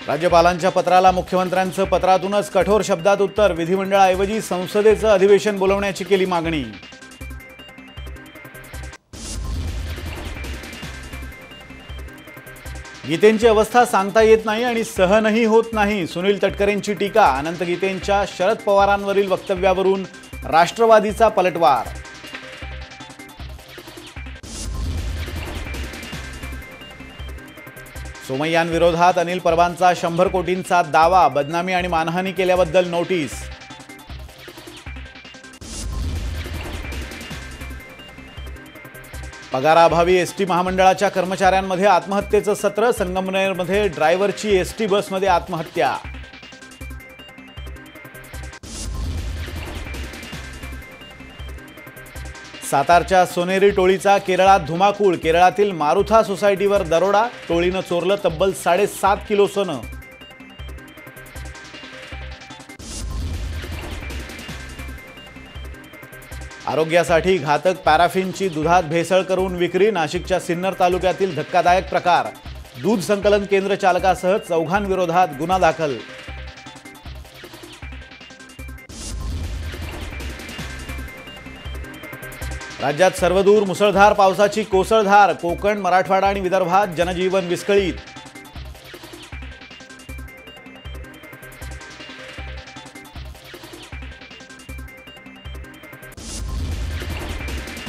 राज्यपालांच्या पत्राला मुख्यमंत्र्यांचं पत्रातूनच कठोर शब्दात उत्तर। विधिमंडळाऐवजी संसदेचं अधिवेशन बोलवण्याची केली मागणी। गीतेंची अवस्था सांगता येत नाही आणि सहनही होत नाही, सुनील तटकरेंची टीका। अनंत गीतेंच्या शरद पवारांवरील वक्तव्यावरून राष्ट्रवादीचा पलटवार। सोमय्यांविरोधात अनिल परबांचा 100 कोटींचा दावा। बदनामी आणि मानहानी केल्याबद्दल नोटीस। पगाराअभावी एसटी महामंडळाच्या कर्मचाऱ्यांमध्ये आत्महत्येचं सत्र। संगमनेरमध्ये ड्रायव्हरची एसटी बसमध्ये आत्महत्या। सातारच्या सोनेरी टोळीचा केरळात धुमाकूळ। केरळातील मारुथा सोसायटीवर दरोडा। टोळीनं चोरलं तब्बल 7.5 किलो सोनं। आरोग्यासाठी घातक पॅराफिनची दुधात भेसळ करून विक्री। नाशिकच्या सिन्नर तालुक्यातील धक्कादायक प्रकार। दूध संकलन केंद्र चालकासह 4 विरोधात गुन्हा दाखल। राज्यात सर्वदूर मुसळधार पावसाची कोसळधार। कोकण, मराठवाडा आणि विदर्भात जनजीवन विस्कळीत।